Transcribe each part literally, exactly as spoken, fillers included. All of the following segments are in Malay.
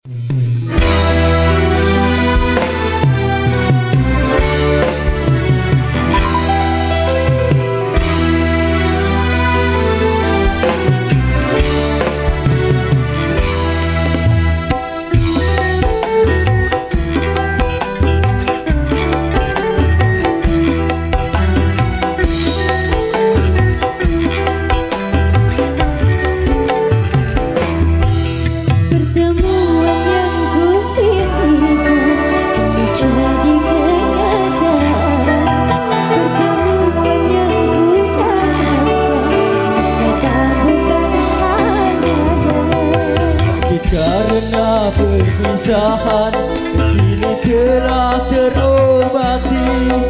Perpisahan kini telah terobati,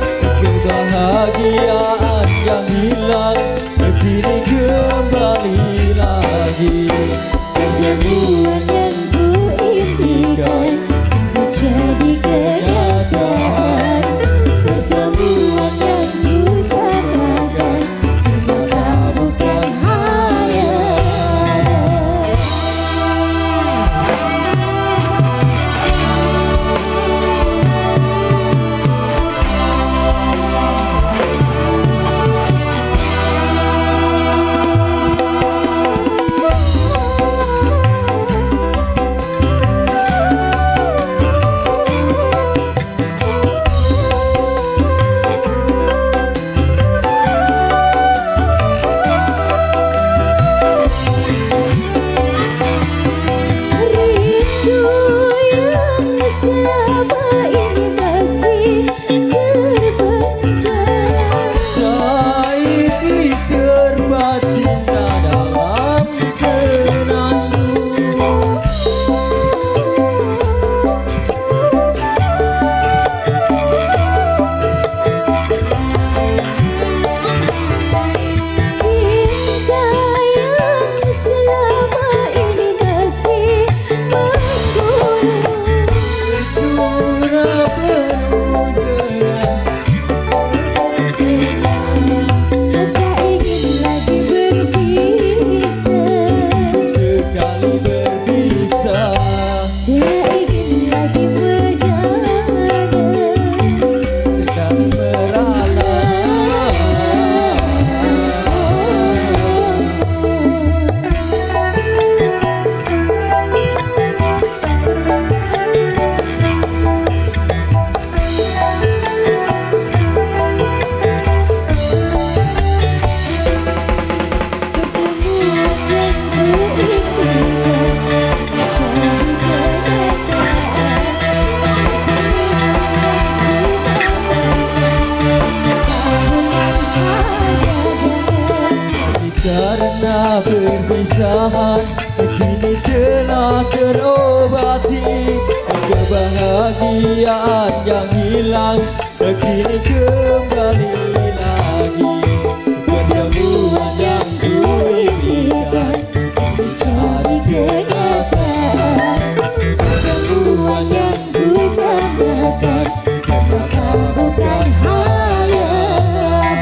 kebahagiaan yang hilang kini kembali lagi. Pertemuan yang ku impikan menjadi kenyataan, pertemuan yang ku dambakan ternyata bukan hayalan. Selama ini masih terpendam, tak ingin terbaca cinta dalam senandung. Cinta yang selama ini masih menggunung, karena perpisahan kini telah terobati, kebahagiaan yang hilang kini kembali lagi. Pertemuan yang ku impikan menjadi kenyataan, pertemuan yang ku dambakan ternyata bukan hayalan.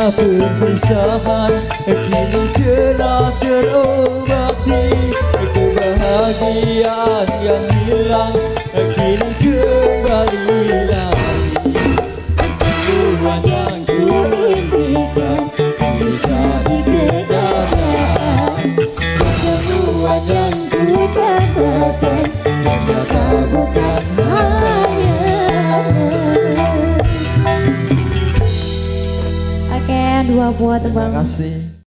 perpisahan kini telah terobati, kebahagiaan yang hilang kini kembali lagi. Tuhan yang ku impikan bisa dikenalkan, Tuhan yang ku katakan ternyata bukan hanya. Oke, dua buah tebang. Terima kasih.